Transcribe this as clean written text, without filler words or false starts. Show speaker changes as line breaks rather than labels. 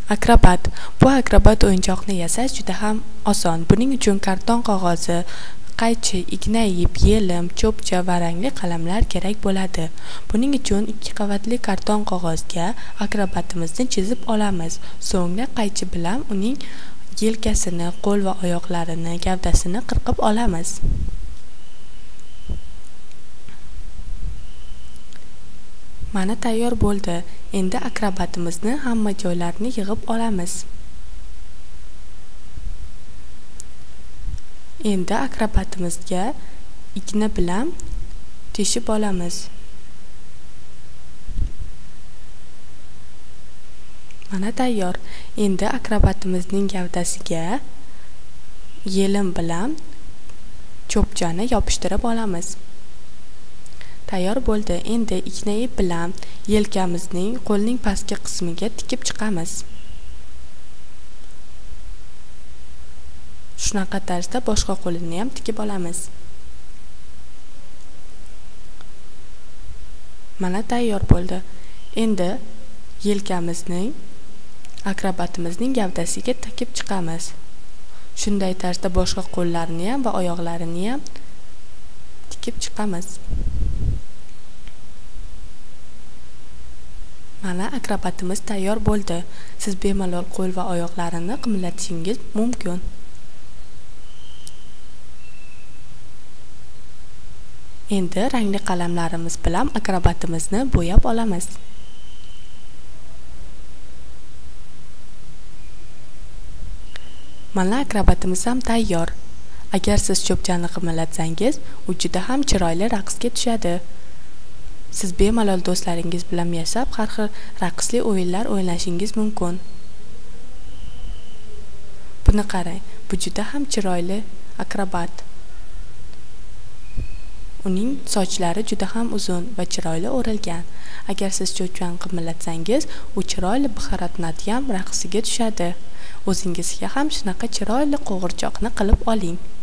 Akrobat. Bu akrobat o'yinchoqni yasash juda ham oson. Buning uchun karton qog'ozi, qaychi, igna ip, yelim, cho'pcha va rangli qalamlar kerak bo'ladi. Buning uchun 2 qavatli karton qog'ozga akrobatimizni chizib olamiz. So'ngra qaychi bilan uning yelkasini, qo'l va oyoqlarini, gavdasini qirqib olamiz. Mana tayyor bo'ldi. Endi akrobatimizni hamma joylarini yig'ib olamiz. Endi akrobatimizga igna bilan teshib olamiz. Mana tayyor. Endi akrobatimizning gavdasiga yelim bilan cho'pchani yopishtirib olamiz. Tayyor bo'ldi. Endi igna ip bilan yelkamizning qo'lning pastki qismiga tikib chiqamiz. Shunaqa tarzda boshqa qo'lini ham tikib olamiz. Mana tayyor bo'ldi. Endi yelkamizning akrobatimizning gavdasiga tikib chiqamiz. Shunday tarzda boshqa qo'llarini ham va oyoqlarini ham tikib chiqamiz. Mana akrobatimiz tayyor bo'ldi. Siz bemalol qo'l va oyoqlarini qimirlatishingiz mumkin. Endi rangli qalamlarimiz bilan akrobatimizni bo'yab olamiz. Mana akrobatimiz ham tayyor. Agar siz cho'pchani qimirlatsangiz, u juda ham chiroyli raqsga tushadi. Siz bemalol do'stlaringiz bilan yashab, har xil raqsli o'yinlar o'ynashingiz mumkin. Buni qarang, bu juda ham chiroyli akrobat. Uning sochlari juda ham uzun va chiroyli o'rilgan. Agar siz cho'pchani qimirlatsangiz, u chiroyli Bharatnatyam raqsiga tushadi. O'zingizga ham shunaqa chiroyli qo'g'irchoqni qilib oling.